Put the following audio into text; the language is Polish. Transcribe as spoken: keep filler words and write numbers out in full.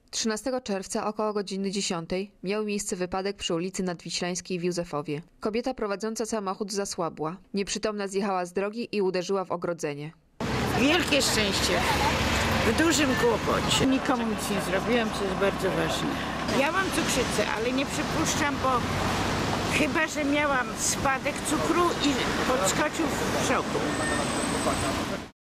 trzynastego czerwca około godziny dziesiątej miał miejsce wypadek przy ulicy Nadwiślańskiej w Józefowie. Kobieta prowadząca samochód zasłabła. Nieprzytomna zjechała z drogi i uderzyła w ogrodzenie. Wielkie szczęście, w dużym kłopocie. Nikomu nic nie zrobiłam, co jest bardzo ważne. Ja mam cukrzycę, ale nie przypuszczam, bo chyba że miałam spadek cukru i podskoczył w szoku.